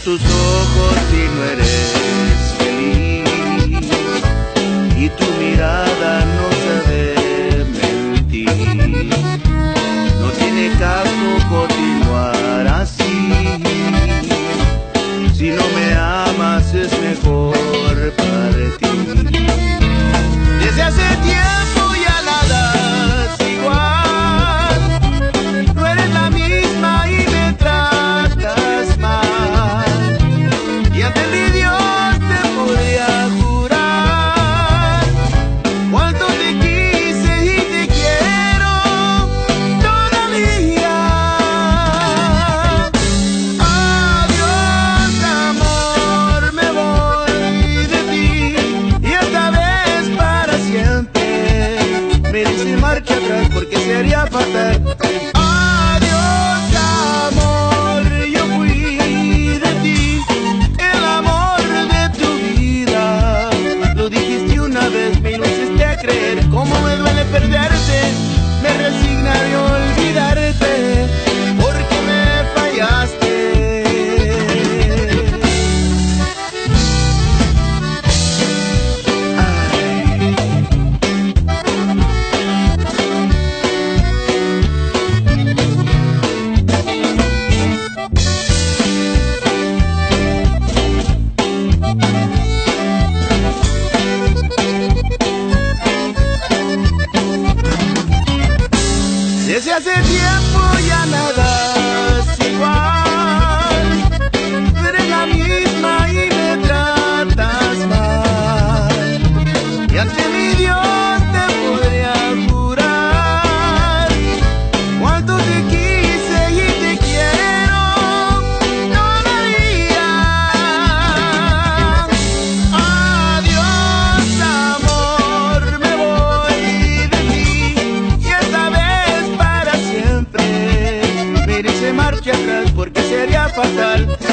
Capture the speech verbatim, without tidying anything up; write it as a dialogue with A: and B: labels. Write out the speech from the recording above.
A: tus ojos si no eres feliz y tu mirada no sabe mentir. No tiene caso continuar así. Si no me amas es mejor partir. Desde hace tiempo ya nada es igual. No eres la misma y me tratas mal. Y ante mi Dios te podría jurar cuánto te quise y te quiero todavía. Adiós amor, me voy de ti y esta vez para siempre. Me dice marcha atrás porque sería fatal. Adiós amor, yo fui de ti, el amor de tu vida. Lo dijiste una vez, me lo hiciste a creer. Cómo me duele perderte, me resignaré a olvidarte porque me fallaste. Desde hace tiempo ya nada es igual. Tú eres la misma y me tratas mal. Y ante mi Dios te podría jurar cuánto te quise y te quiero todavía. Adiós amor, me voy de ti y esta vez para siempre. Me dice marcha atrás porque sería fatal.